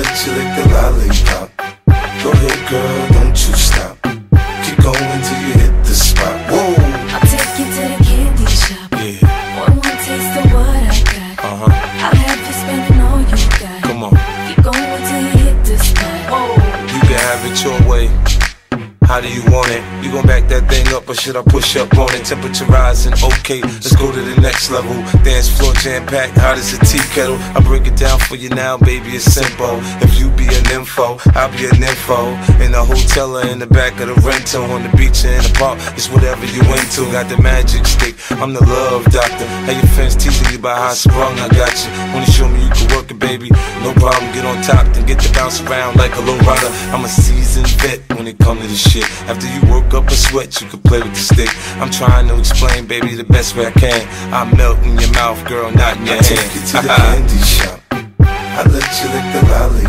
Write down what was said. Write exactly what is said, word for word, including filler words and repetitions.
let you lick the lollipop. Go ahead, girl, don't you stop. Keep going till you hit the spot. Whoa. I'll take you to the candy shop. Yeah. One more taste of what I got. Uh-huh. I'll have you spending all you got. Come on. Keep going till you hit the spot. Whoa. You can have it your way. How do you want it? You gon' back that thing up or should I push up on it? Temperature rising, okay, let's go to the next level. Dance floor jam-packed, hot as a tea kettle. I break it down for you now, baby, it's simple. If you be an info, I'll be an info. In the hotel or in the back of the rental, on the beach or in the park, it's whatever you into. Got the magic stick, I'm the love doctor. Hey, your friends teasing you about how I sprung, I got you. Wanna show me you can work it, baby? No problem, get on top, then get to bounce around like a low rider. I'm a seasoned vet when it comes to this shit. After you work up a sweat, you can play with the stick. I'm trying to explain, baby, the best way I can. I melt in your mouth, girl, not in your hand. I take you to the candy shop. I let you lick the lollipop.